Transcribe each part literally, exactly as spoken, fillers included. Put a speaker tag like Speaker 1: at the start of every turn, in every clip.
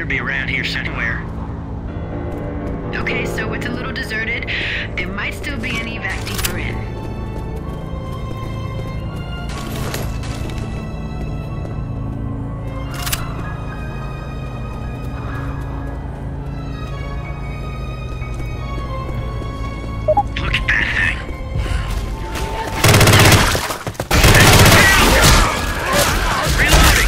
Speaker 1: better be around here somewhere.
Speaker 2: Okay, so it's a little deserted. There might still be an evac deeper in.
Speaker 1: Look at that thing. Reloading.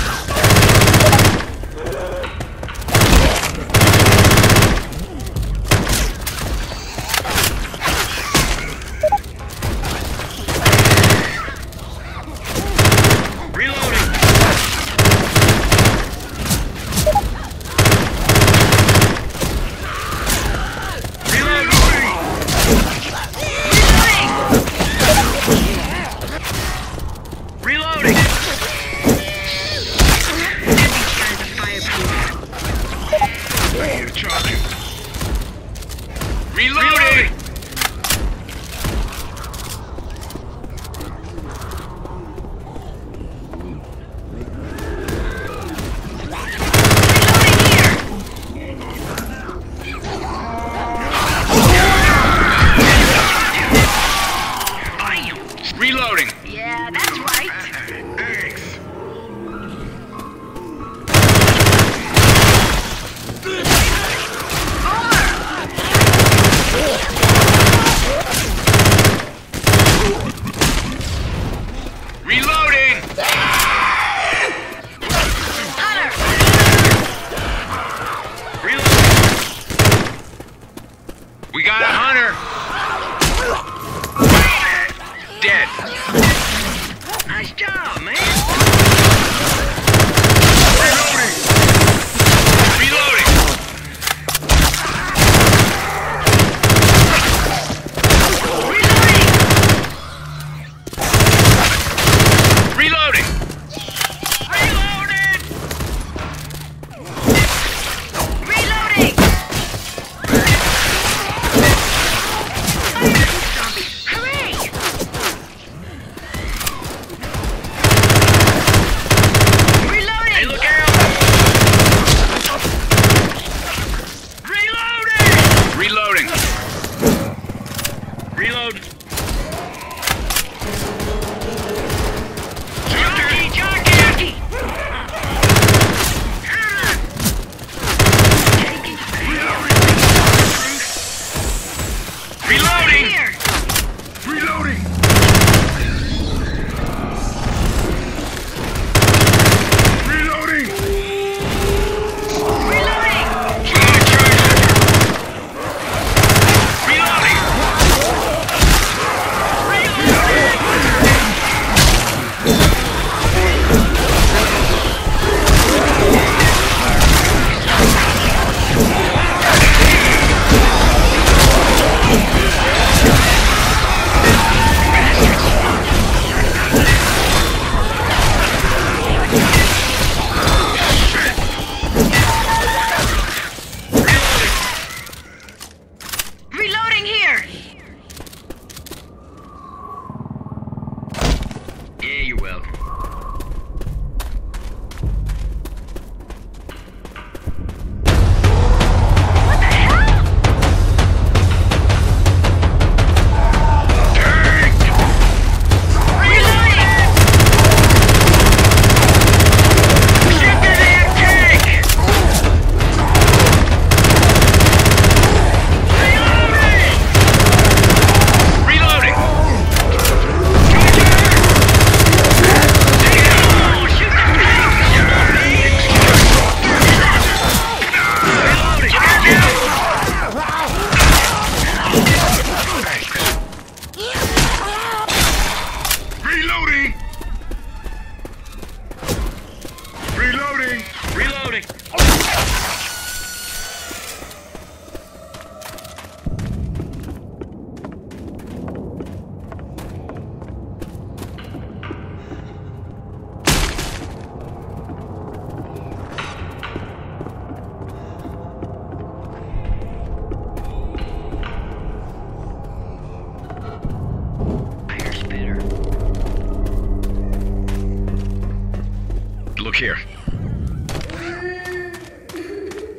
Speaker 1: Reloading! Reloading!
Speaker 2: Yeah, that's right.
Speaker 1: Thanks. Reloading!
Speaker 2: Hunter!
Speaker 1: Reloading! We got a hunter! Dead.
Speaker 2: Nice job, man.
Speaker 1: Reloading! Reloading! Reloading! Reloading!
Speaker 2: Reloading! Hooray! Reloading!
Speaker 1: Hey, look out! Reloading! Reloading! Reload!
Speaker 2: Jockey! Jockey!
Speaker 1: Reloading!
Speaker 2: Here!
Speaker 1: Reloading! Reloading!
Speaker 2: Reloading!
Speaker 1: Reloading!
Speaker 2: Reloading here!
Speaker 1: Yeah, you're welcome.
Speaker 2: What the hell? Reloading!
Speaker 1: Shoot the damn tank! Reloading! Reloading! Reloading! Reloading! Fire spitter. Look here.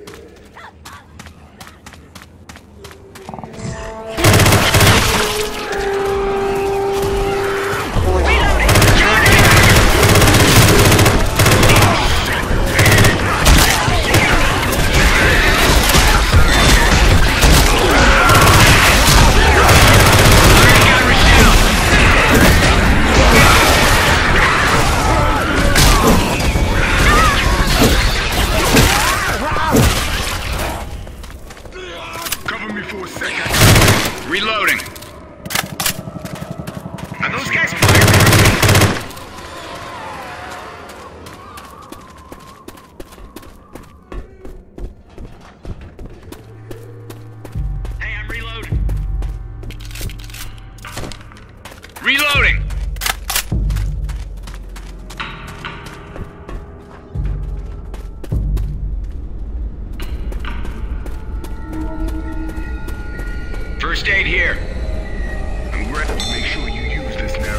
Speaker 1: First aid here. I'm glad to make sure you use this now.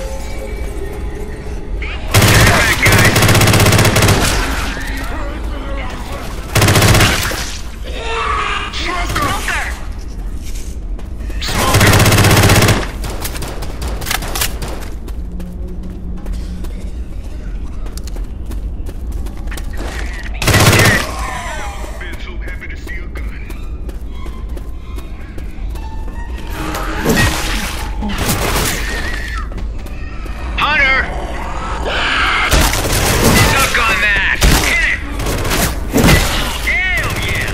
Speaker 1: Get back, guys.
Speaker 2: Smoker!
Speaker 1: Smoker! Been so happy to see a gun. Hunter! Suck on that! Hit it! Hell yeah!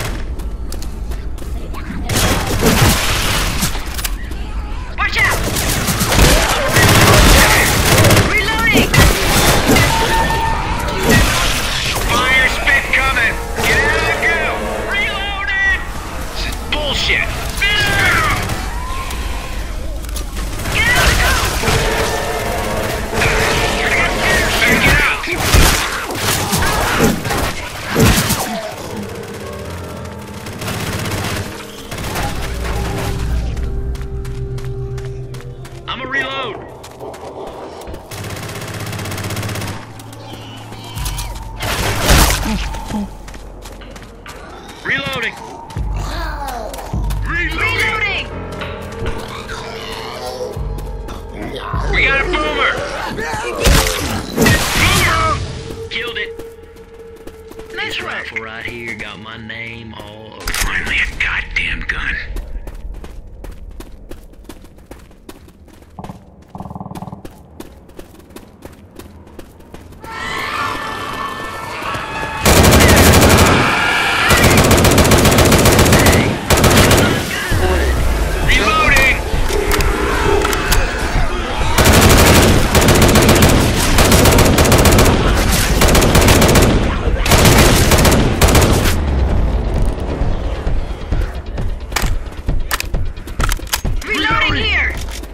Speaker 2: Watch out! Reloading!
Speaker 1: Fire spit coming! Get out and go! Reloaded! This is bullshit! Spit up!
Speaker 2: Get out and go!
Speaker 1: Better get out! I'm a reload! Reloading! Reloading!
Speaker 2: Reloading!
Speaker 1: We got a boomer! Boomer! Killed it!
Speaker 2: Nice
Speaker 1: This
Speaker 2: work.
Speaker 1: rifle right here got my name all over. Finally a goddamn gun. Reloading!
Speaker 2: Reloading here!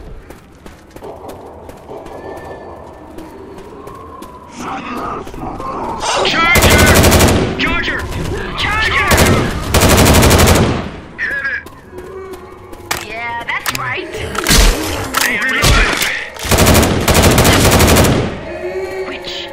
Speaker 1: Charger! Charger!
Speaker 2: Charger!
Speaker 1: Hit it!
Speaker 2: Yeah, that's right.
Speaker 1: Hey, I'm reloading!
Speaker 2: Which?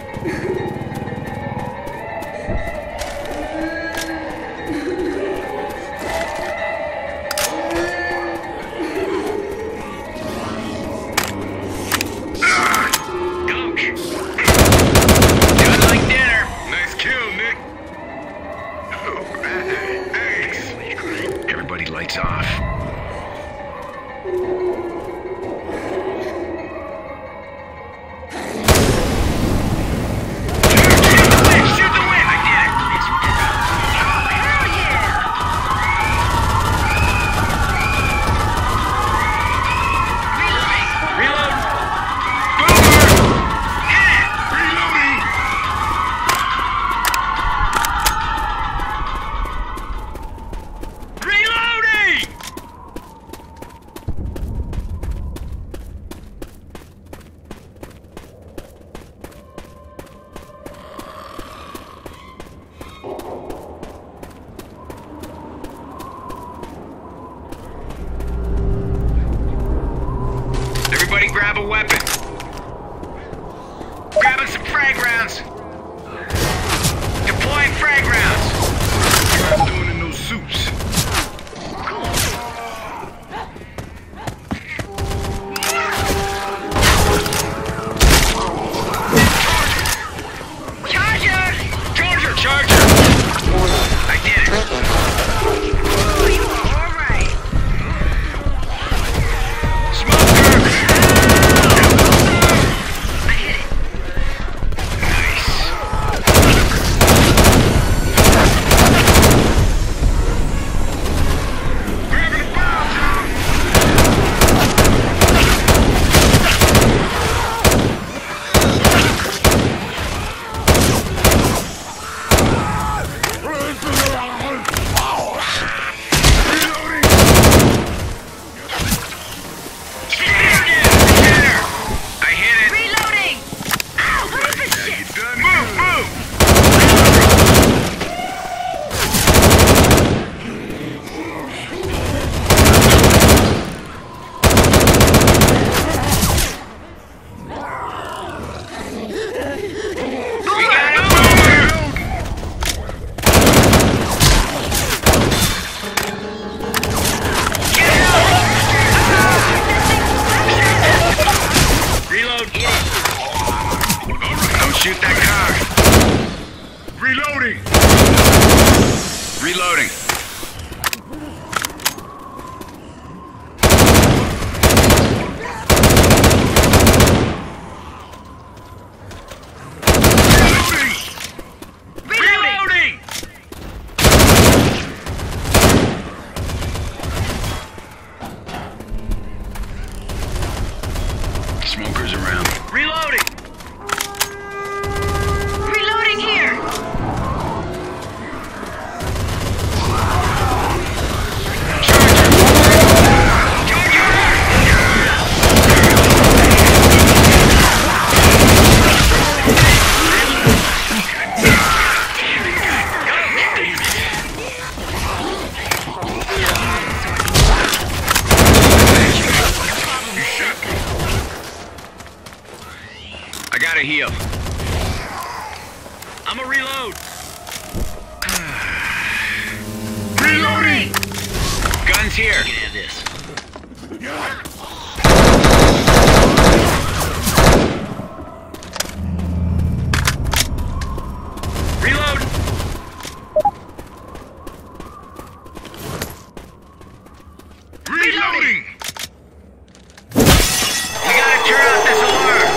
Speaker 1: Dunk! Done like dinner! Nice kill, Nick! Oh, thanks! Everybody lights off. Shoot the witch! Shoot the witch! I did it!
Speaker 2: Hell yeah!
Speaker 1: Reload! Boomer! Hit it! Reloading! Reloading! Reloading. Reloading! Smokers around. Reloading!
Speaker 2: Reloading here!
Speaker 1: I gotta heal. I'm a reload. Reloading! Guns here. You can have this. Reload! Reloading! We gotta turn off this alarm.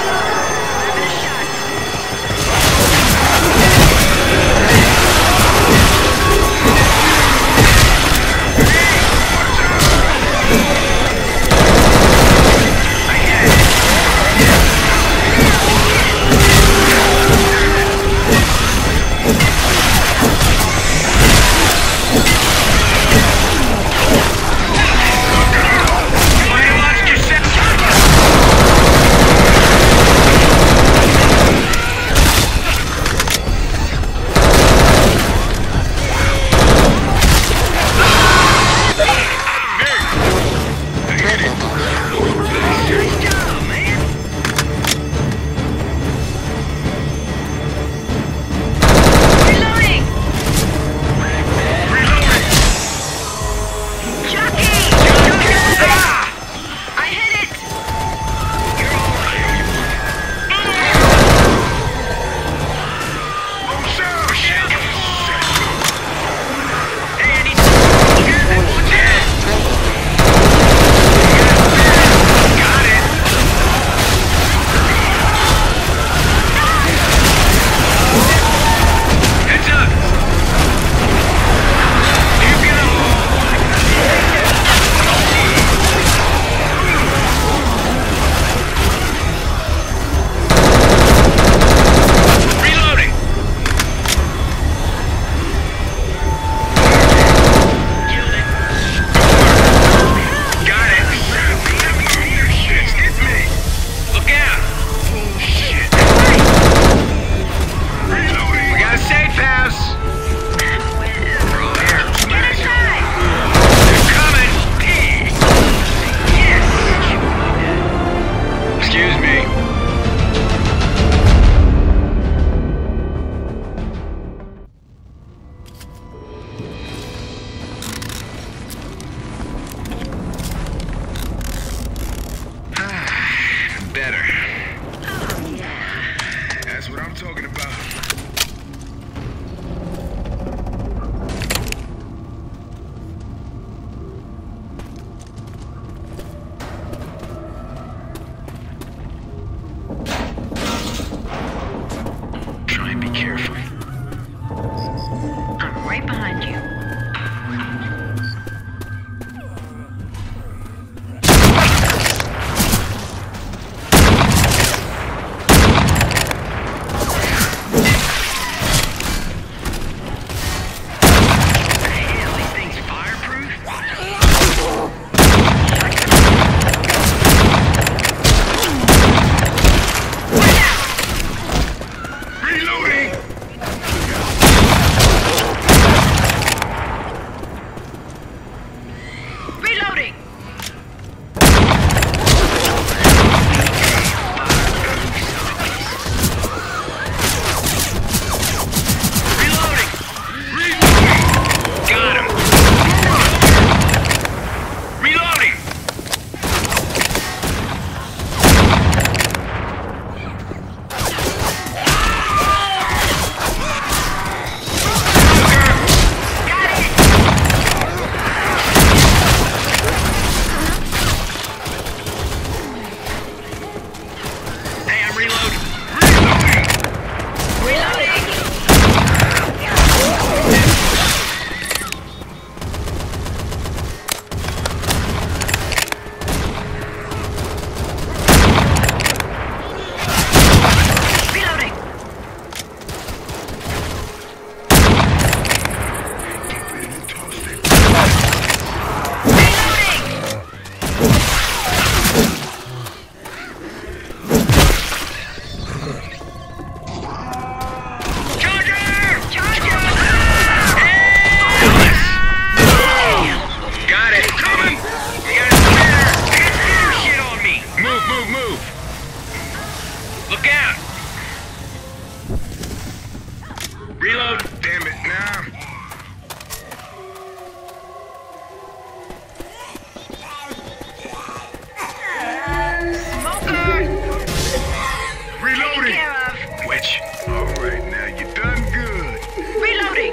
Speaker 1: Alright, now you done good.
Speaker 2: Reloading!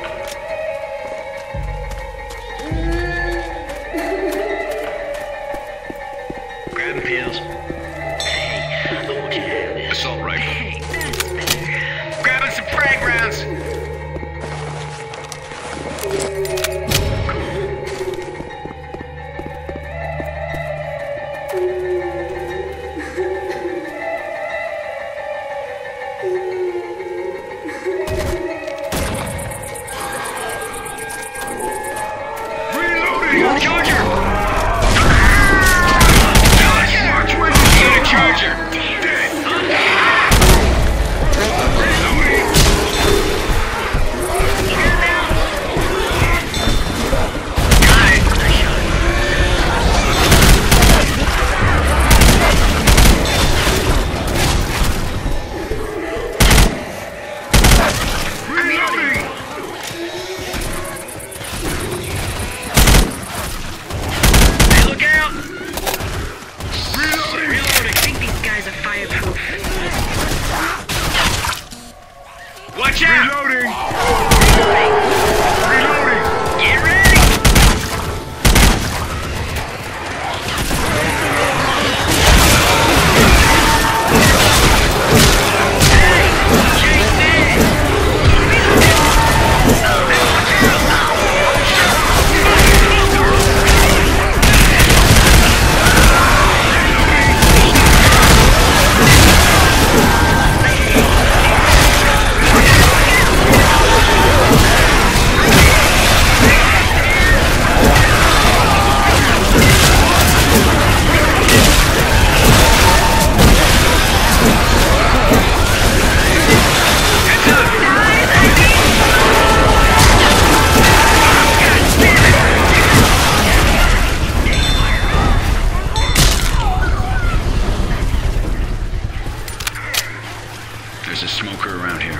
Speaker 1: Grabbing pills.
Speaker 2: Hey, I want you to have this.
Speaker 1: Assault rifle.
Speaker 2: Hey, that's better.
Speaker 1: Grabbing some frag rounds. Reloading! Charger! Charger! Watch where you get a charger! Dead! Reloading! Got it! Reloading! Hey, look out! Reloading! Reloading!
Speaker 2: I think these guys are fireproof.
Speaker 1: Watch out! Reloading! Reloading! Get ready! There's a smoker around here.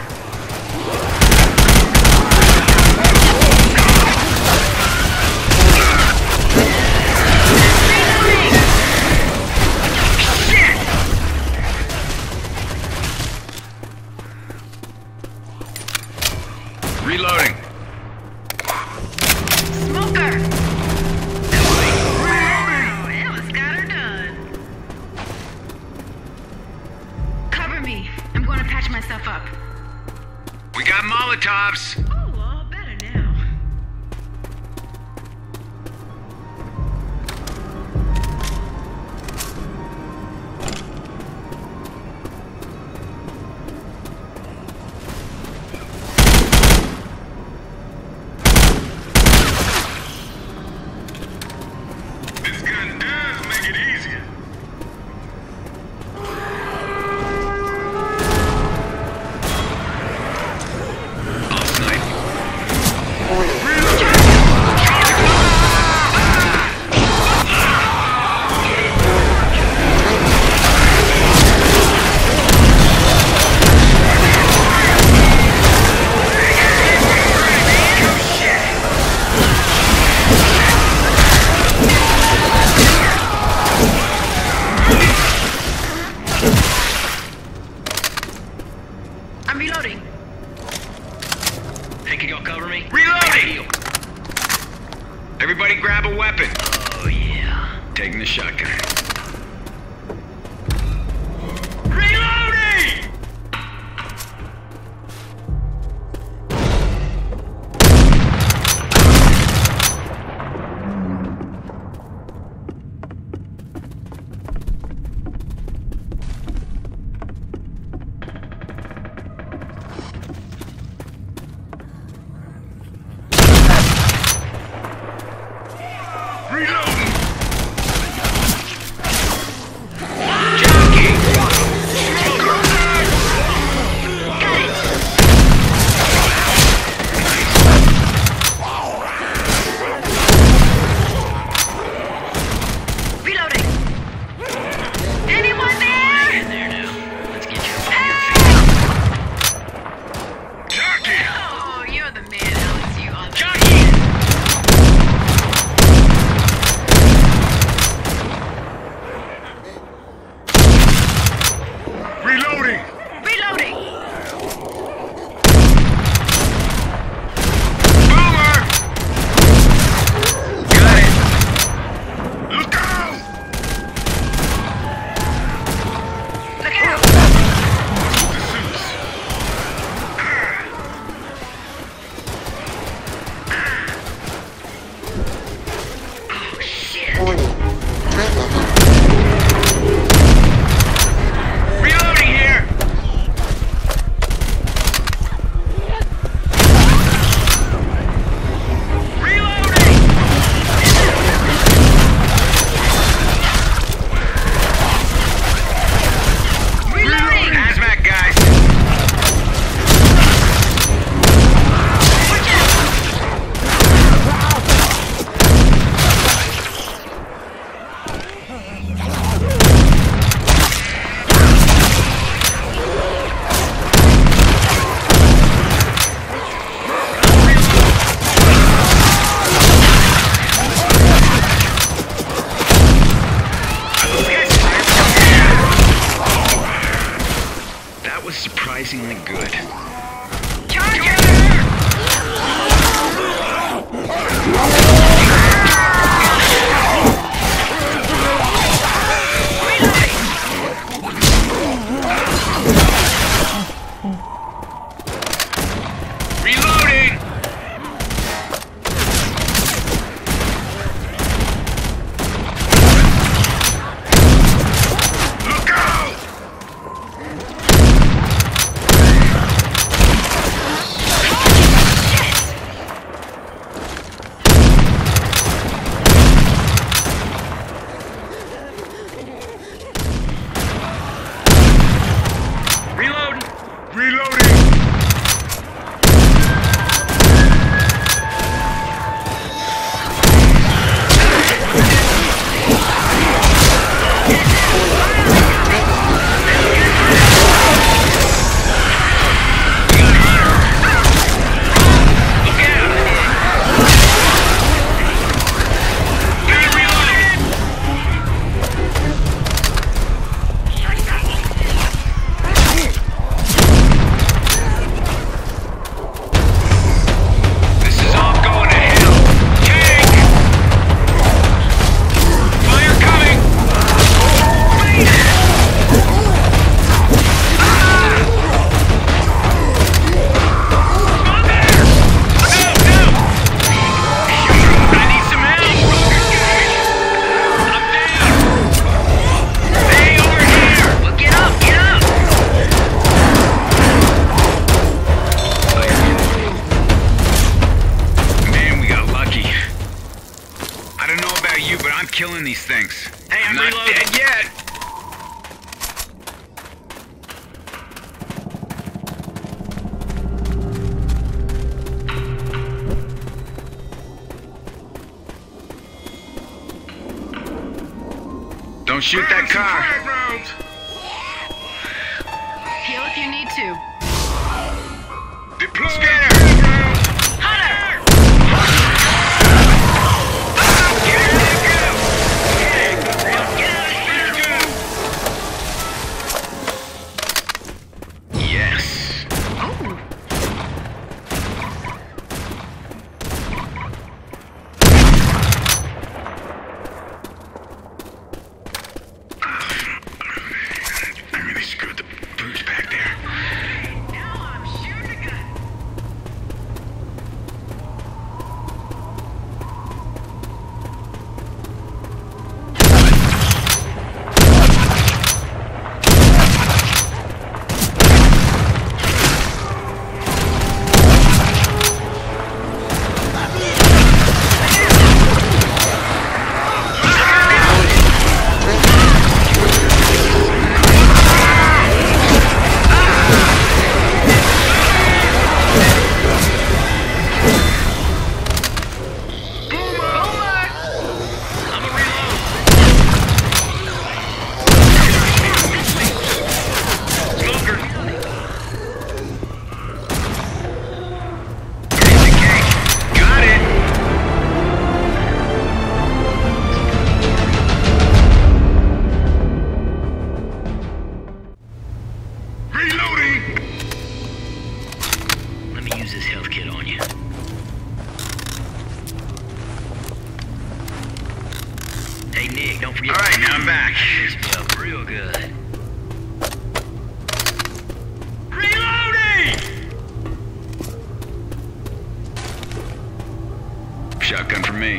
Speaker 1: Reloading.
Speaker 2: Smoker! Wow, Ellis got her done. Cover me. I'm going to patch myself up.
Speaker 1: We got Molotovs.
Speaker 2: Oh, all better now.
Speaker 1: This gun does make it easier. I'll snipe.
Speaker 2: I'm reloading.
Speaker 3: Hey, can y'all cover me?
Speaker 1: Reloading! Everybody grab a weapon.
Speaker 3: Oh, yeah.
Speaker 1: Taking the shotgun. Reloading! Reloading! killing these things.
Speaker 3: Hey, I'm
Speaker 1: not
Speaker 3: reloading.
Speaker 1: dead yet. Don't shoot that car.
Speaker 2: Heal if you need to.
Speaker 1: Deploy. Scanner.
Speaker 2: Hunter!
Speaker 1: Yes.
Speaker 2: Oh,
Speaker 1: I really screwed the boots back there.
Speaker 2: now I'm shooting a gun.
Speaker 1: Got it. Reloading.
Speaker 3: Let me use this health kit on you. Hey, Nick, don't forget.
Speaker 1: All right, now I'm back.
Speaker 3: This me up real good.
Speaker 1: Reloading. Shotgun for me.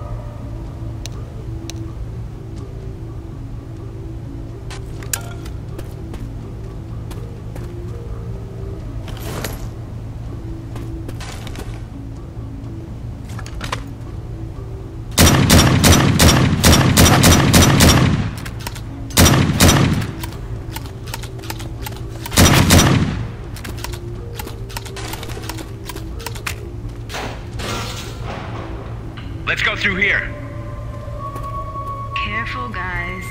Speaker 1: Let's go through here.
Speaker 2: Careful, guys.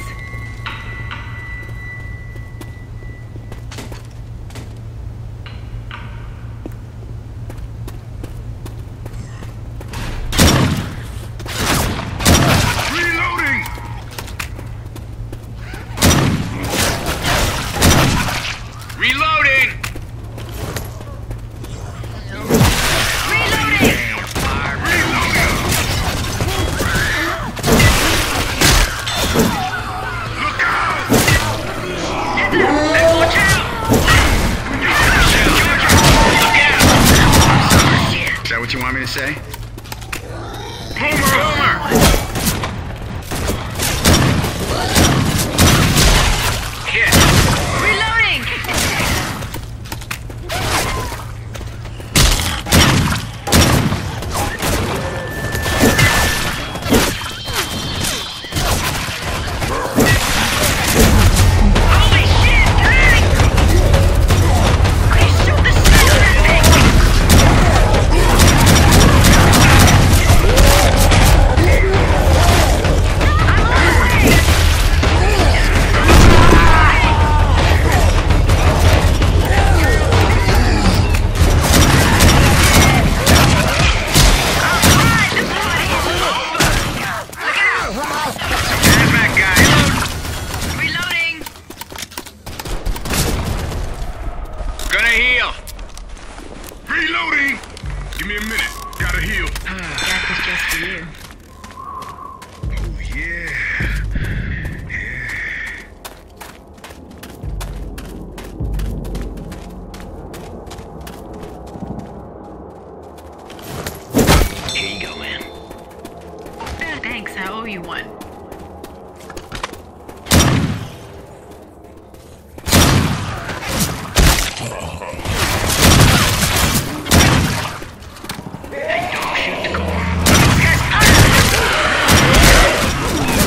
Speaker 1: Reloading. Reloading. Is that what you want me to say? Boomer! Boomer! Hit!
Speaker 2: Reloading! Holy shit! Hey! Please shoot the shit out of that thing! you one.
Speaker 3: Hey, don't shoot the car.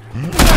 Speaker 4: Huh?